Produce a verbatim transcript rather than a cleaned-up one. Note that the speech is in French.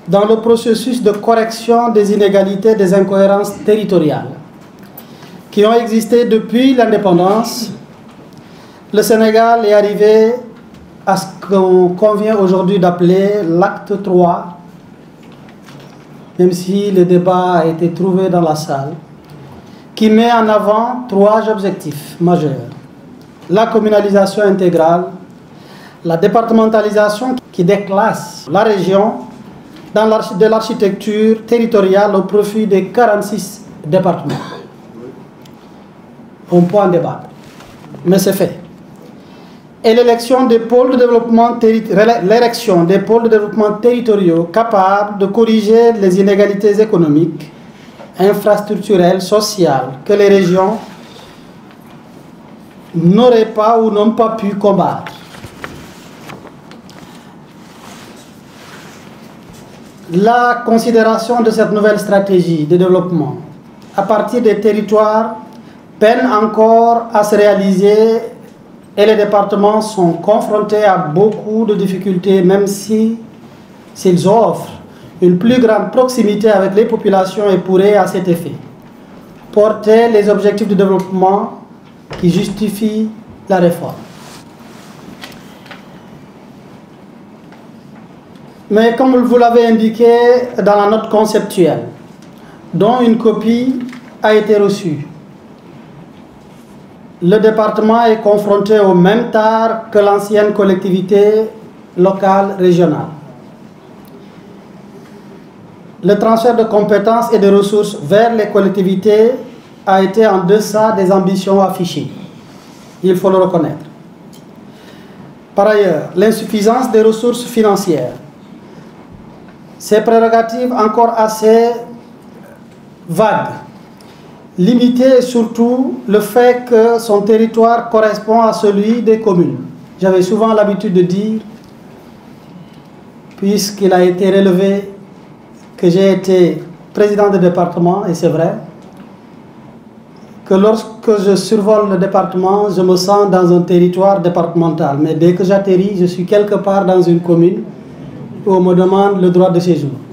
dans le processus de correction des inégalités, des incohérences territoriales qui ont existé depuis l'indépendance, le Sénégal est arrivé à ce qu'on convient aujourd'hui d'appeler l'acte trois, même si le débat a été trouvé dans la salle, qui met en avant trois objectifs majeurs. La communalisation intégrale, la départementalisation qui déclasse la région dans de l'architecture territoriale au profit des quarante-six départements. On peut en débattre, mais c'est fait. Et l'élection des pôles de développement l'érection des pôles de développement territoriaux capables de corriger les inégalités économiques, infrastructurelles, sociales que les régions n'auraient pas ou n'ont pas pu combattre. La considération de cette nouvelle stratégie de développement à partir des territoires peine encore à se réaliser et les départements sont confrontés à beaucoup de difficultés, même si s'ils offrent une plus grande proximité avec les populations et pourraient à cet effet porter les objectifs de développement qui justifient la réforme. Mais comme vous l'avez indiqué dans la note conceptuelle, dont une copie a été reçue, le département est confronté au même tard que l'ancienne collectivité locale régionale. Le transfert de compétences et de ressources vers les collectivités a été en deçà des ambitions affichées. Il faut le reconnaître. Par ailleurs, l'insuffisance des ressources financières, ses prérogatives encore assez vagues, limitées et surtout le fait que son territoire correspond à celui des communes. J'avais souvent l'habitude de dire, puisqu'il a été relevé que j'ai été président de département, et c'est vrai, que lorsque je survole le département, je me sens dans un territoire départemental. Mais dès que j'atterris, je suis quelque part dans une commune où on me demande le droit de séjour.